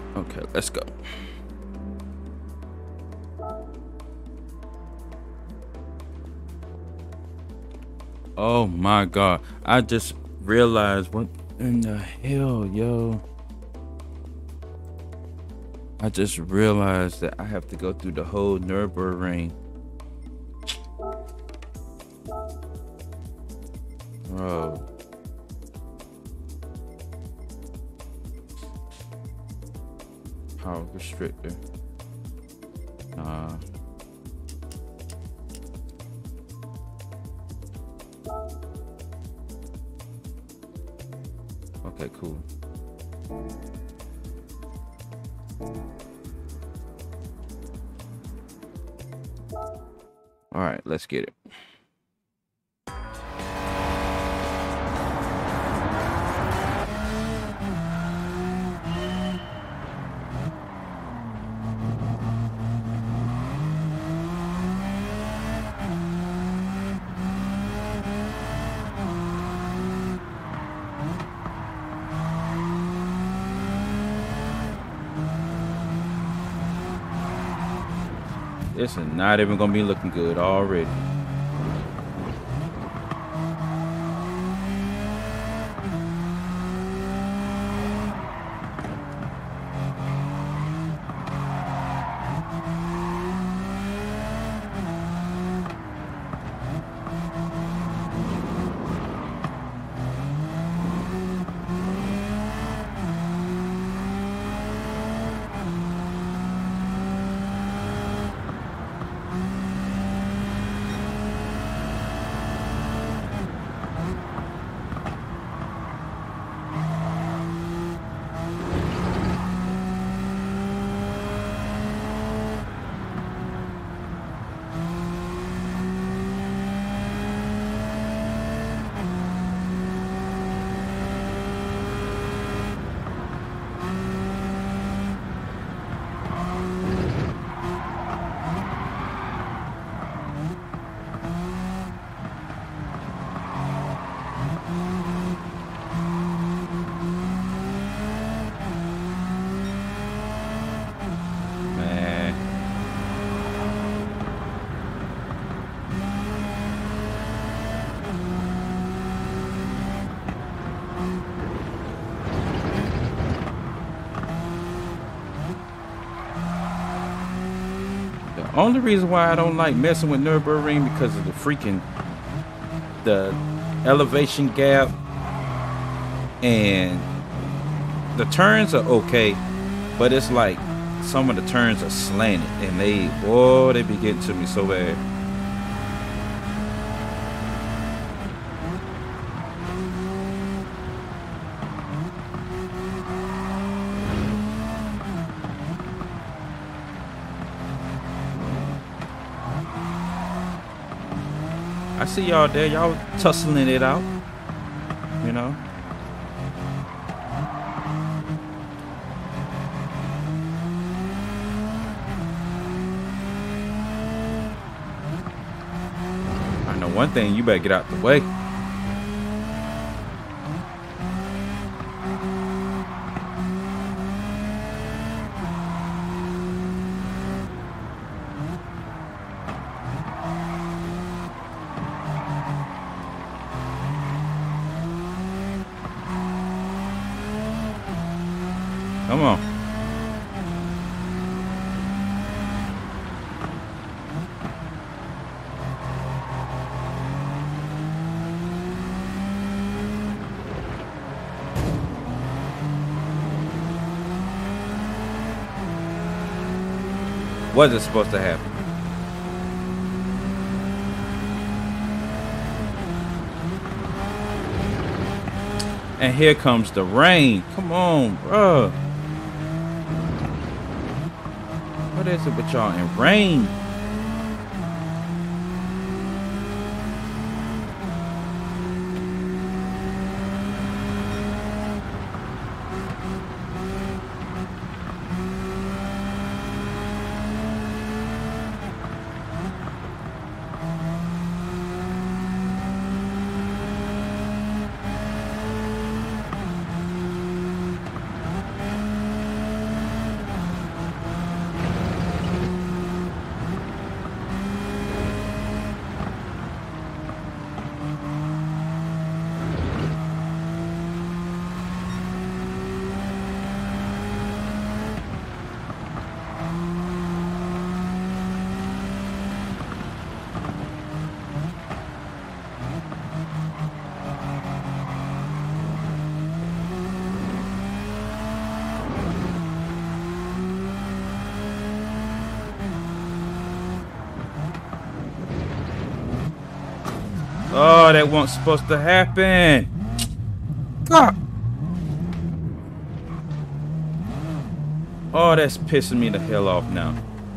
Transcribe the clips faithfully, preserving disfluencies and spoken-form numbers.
Okay, let's go. Oh my god. I just realized what in the hell, yo. I just realized that I have to go through the whole Nürburgring. Bro. Power restrictor. Nah. Okay, cool. All right, let's get it. This is not even gonna be looking good already. Only reason why I don't like messing with Nürburgring because of the freaking the elevation gap, and the turns are okay, but it's like some of the turns are slanted, and they boy they be getting to me so bad. I see y'all there, y'all tussling it out, you know. I know one thing, you better get out the way. Come on. What is supposed to happen? And here comes the rain. Come on, bro. What is it with y'all in rain? Oh, that wasn't supposed to happen. God. Oh, that's pissing me the hell off now.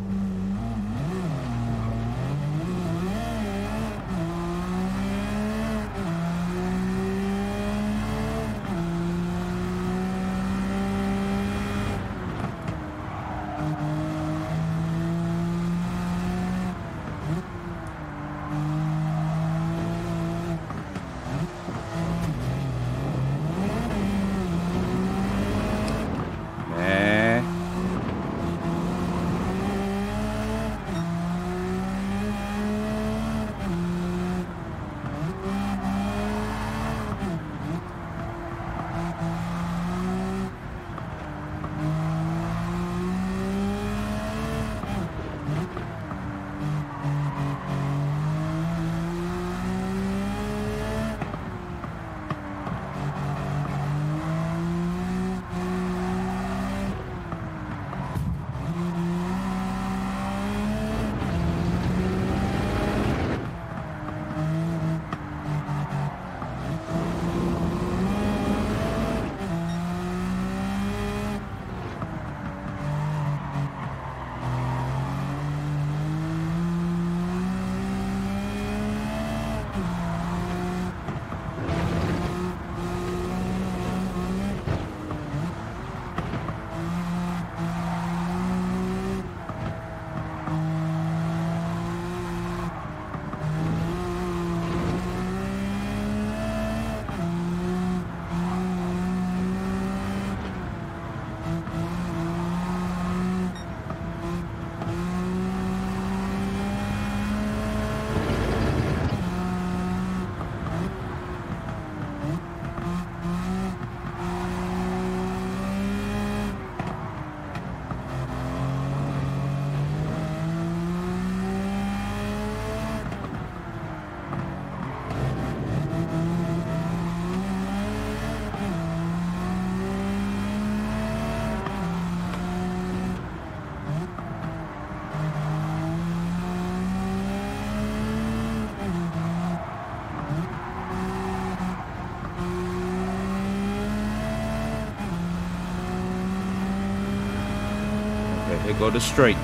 Here go the straight.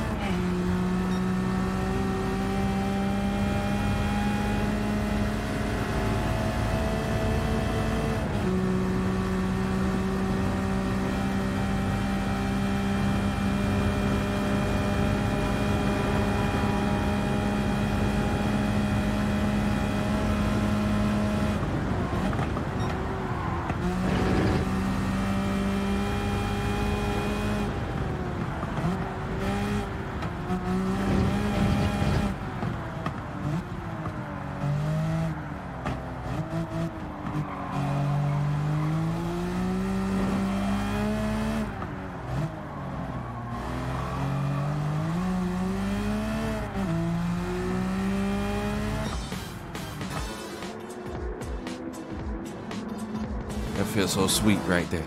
That feels so sweet right there.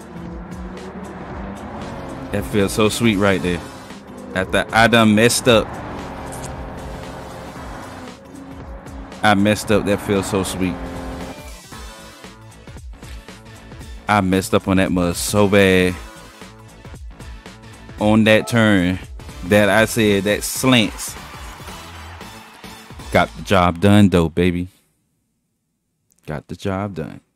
That feels so sweet right there. After I done messed up. I messed up. That feels so sweet. I messed up on that mud so bad. On that turn that I said that slants. Got the job done though, baby. Got the job done.